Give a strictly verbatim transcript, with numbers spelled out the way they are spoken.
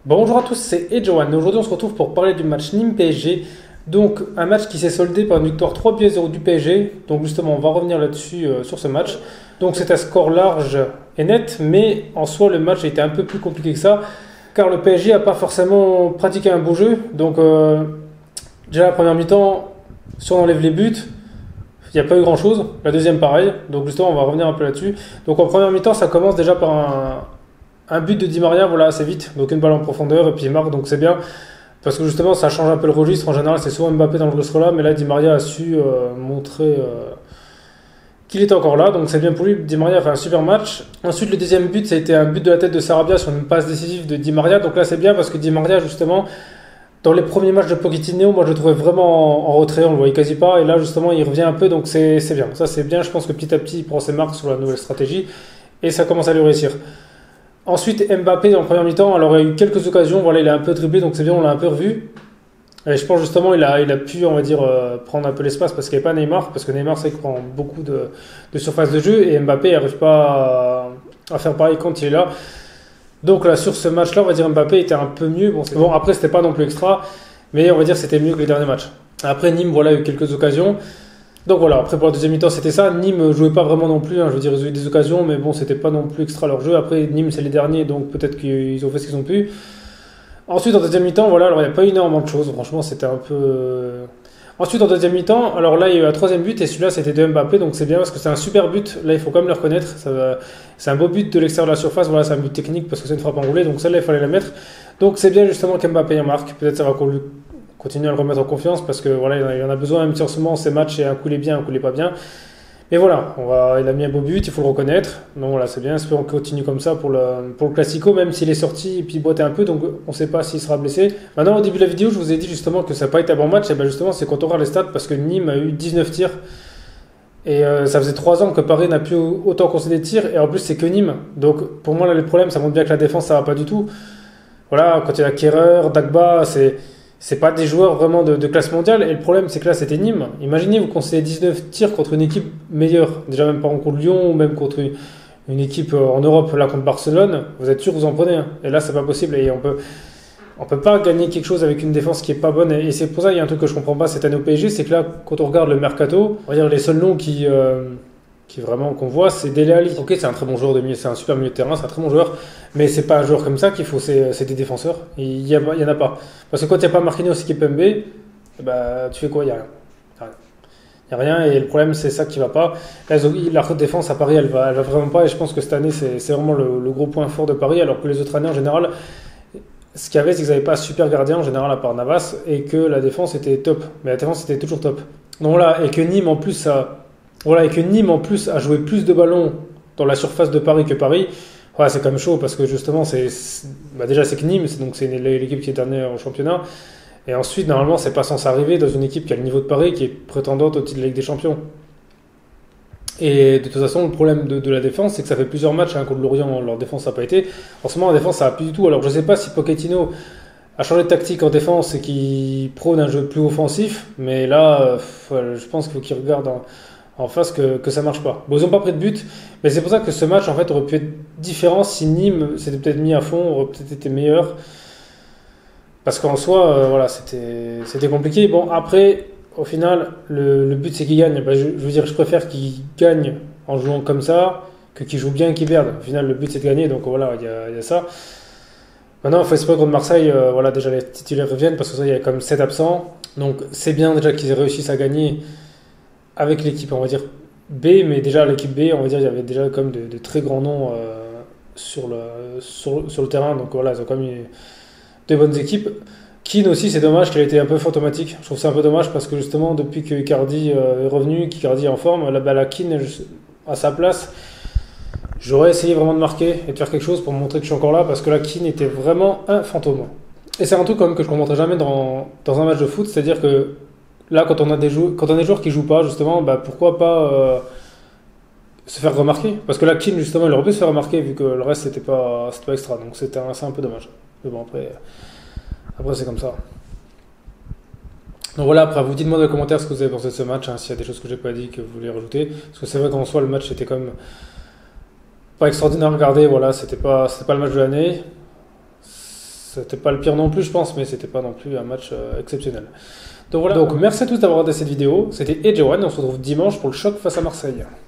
Bonjour à tous, c'est Edjoan. Aujourd'hui, on se retrouve pour parler du match Nîmes-P S G. Donc, un match qui s'est soldé par une victoire trois buts à zéro du P S G. Donc, justement, on va revenir là-dessus euh, sur ce match. Donc, c'est un score large et net, mais en soi, le match a été un peu plus compliqué que ça, car le P S G n'a pas forcément pratiqué un beau jeu. Donc, euh, déjà, la première mi-temps, si on enlève les buts, il n'y a pas eu grand-chose. La deuxième, pareil. Donc, justement, on va revenir un peu là-dessus. Donc, en première mi-temps, ça commence déjà par un. Un but de Di Maria, voilà, assez vite, donc une balle en profondeur, et puis il marque, donc c'est bien, parce que justement ça change un peu le registre. En général, c'est souvent Mbappé dans le registre là, mais là Di Maria a su euh, montrer euh, qu'il était encore là, donc c'est bien pour lui. Di Maria a fait un super match. Ensuite, le deuxième but, ça a été un but de la tête de Sarabia sur une passe décisive de Di Maria, donc là c'est bien parce que Di Maria, justement, dans les premiers matchs de Pochettino, moi je le trouvais vraiment en, en retrait, on le voyait quasi pas, et là justement il revient un peu, donc c'est c'est bien. Ça c'est bien, je pense que petit à petit il prend ses marques sur la nouvelle stratégie, et ça commence à lui réussir. Ensuite, Mbappé en première mi-temps, alors il y a eu quelques occasions, voilà, il a un peu dribblé, donc c'est bien, on l'a un peu revu. Et je pense justement il a, il a pu, on va dire, euh, prendre un peu l'espace parce qu'il n'y avait pas Neymar, parce que Neymar c'est qu'il prend beaucoup de, de surface de jeu et Mbappé n'arrive pas à, à faire pareil quand il est là. Donc là, sur ce match-là, on va dire Mbappé était un peu mieux. Bon, c'est, bon après, c'était pas non plus extra, mais on va dire c'était mieux que les derniers matchs. Après, Nîmes, voilà, a eu quelques occasions. Donc voilà, après pour la deuxième mi-temps c'était ça. Nîmes jouait pas vraiment non plus, hein, je veux dire ils ont eu des occasions, mais bon c'était pas non plus extra leur jeu. Après Nîmes c'est les derniers, donc peut-être qu'ils ont fait ce qu'ils ont pu. Ensuite en deuxième mi-temps, voilà, alors il n'y a pas eu énormément de choses, franchement c'était un peu... Ensuite en deuxième mi-temps, alors là il y a eu un troisième but et celui-là c'était de Mbappé, donc c'est bien parce que c'est un super but, là il faut quand même le reconnaître. Ça va... C'est un beau but de l'extérieur de la surface, voilà c'est un but technique parce que c'est une frappe enroulée, donc celle-là il fallait la mettre. Donc c'est bien justement qu'Mbappé en marque, peut-être ça va qu'on lui continuer à le remettre en confiance parce que voilà, il en a besoin, même si en ce moment ces matchs, un coup il est bien, un coup il est pas bien. Mais voilà, on va, il a mis un beau but, il faut le reconnaître. Donc voilà, c'est bien, espérons qu'on continue comme ça pour le, pour le Classico, même s'il est sorti et puis il boitait un peu, donc on ne sait pas s'il sera blessé. Maintenant, au début de la vidéo, je vous ai dit justement que ça n'a pas été un bon match, et bien justement, c'est quand on regarde les stats parce que Nîmes a eu dix-neuf tirs. Et euh, ça faisait trois ans que Paris n'a plus autant concédé de tirs, et en plus, c'est que Nîmes. Donc pour moi, là, le problème, ça montre bien que la défense, ça va pas du tout. Voilà, quand il y a Kehrer, Dagba, c'est. C'est pas des joueurs vraiment de, de classe mondiale. Et le problème, c'est que là, c'était Nîmes. Imaginez, vous concédez dix-neuf tirs contre une équipe meilleure. Déjà, même pas contre Lyon, ou même contre une, une équipe en Europe, là, contre Barcelone. Vous êtes sûr que vous en prenez un. Et là, c'est pas possible. Et on peut, on peut pas gagner quelque chose avec une défense qui est pas bonne. Et, et c'est pour ça, il y a un truc que je comprends pas cette année au P S G, c'est que là, quand on regarde le mercato, on va dire les seuls noms qui, euh, qui vraiment qu'on voit, c'est Dele Alli. Ok, c'est un très bon joueur de milieu, c'est un super milieu de terrain, c'est un très bon joueur, mais c'est pas un joueur comme ça qu'il faut, c'est, c'est des défenseurs. Il y, a, il y en a pas. Parce que quand il n'y a pas Marquinhos et Kimpembe, bah, tu fais quoi? Il y a rien. Il n'y a rien, et le problème, c'est ça qui va pas. Là, la défense à Paris, elle va, elle va vraiment pas, et je pense que cette année, c'est, c'est vraiment le, le gros point fort de Paris, alors que les autres années, en général, ce qu'il y avait, c'est qu'ils n'avaient pas un super gardien, en général, à part Navas, et que la défense était top. Mais la défense était toujours top. Donc voilà, et que Nîmes, en plus, ça. Voilà, et que Nîmes en plus a joué plus de ballons dans la surface de Paris que Paris, voilà, c'est quand même chaud parce que justement, c'est, c'est bah déjà c'est que Nîmes, c'est, donc c'est l'équipe qui est dernière au championnat. Et ensuite, normalement, c'est pas censé arriver dans une équipe qui a le niveau de Paris, qui est prétendante au titre de Ligue des Champions. Et de toute façon, le problème de, de la défense, c'est que ça fait plusieurs matchs hein, contre Lorient, leur défense n'a pas été. En ce moment, la défense, ça n'a plus du tout. Alors je sais pas si Pochettino a changé de tactique en défense et qu'il prône un jeu plus offensif, mais là, euh, je pense qu'il faut qu'il regarde en en face que, que ça marche pas. Bon, ils n'ont pas pris de but, mais c'est pour ça que ce match en fait aurait pu être différent si Nîmes s'était peut-être mis à fond, aurait peut-être été meilleur. Parce qu'en soi, euh, voilà, c'était, c'était compliqué. Bon, après, au final, le, le but c'est qu'il gagne. Ben, je, je veux dire, je préfère qu'il gagne en jouant comme ça que qu'il joue bien et qu'il perde. Au final, le but c'est de gagner, donc voilà, il y a, y a ça. Maintenant, il faut espérer contre Marseille, euh, voilà, déjà les titulaires reviennent parce que ça, il y a comme sept absents. Donc c'est bien déjà qu'ils réussissent à gagner avec l'équipe, on va dire B, mais déjà l'équipe B, on va dire, il y avait déjà comme de, de très grands noms euh, sur, le, sur, sur le terrain, donc voilà, ils ont quand même eu de bonnes équipes. Keane aussi, c'est dommage qu'il a été un peu fantomatique. Je trouve ça un peu dommage parce que justement, depuis que Icardi euh, est revenu, qu'Icardi est en forme, là, bah, la Keane à sa place, j'aurais essayé vraiment de marquer et de faire quelque chose pour montrer que je suis encore là parce que la Keane était vraiment un fantôme. Et c'est un truc quand même que je ne comprendrai jamais dans, dans un match de foot, c'est-à-dire que là, quand on a des joueurs, quand on a des joueurs qui jouent pas, justement, bah pourquoi pas euh, se faire remarquer? Parce que là, Keane, justement, il aurait pu se faire remarquer vu que le reste c'était pas, c'était pas extra. Donc c'était un, c'est un peu dommage. Mais bon, après, après c'est comme ça. Donc voilà, après, vous dites-moi dans les commentaires ce que vous avez pensé de ce match, hein, s'il y a des choses que j'ai pas dit que vous voulez rajouter. Parce que c'est vrai qu'en soi, le match était quand même pas extraordinaire à regarder. Voilà, c'était pas, c'était pas le match de l'année. c'était pas le pire non plus, je pense, mais c'était pas non plus un match euh, exceptionnel. Donc voilà, donc merci à tous d'avoir regardé cette vidéo. C'était Edgewan et on se retrouve dimanche pour le choc face à Marseille.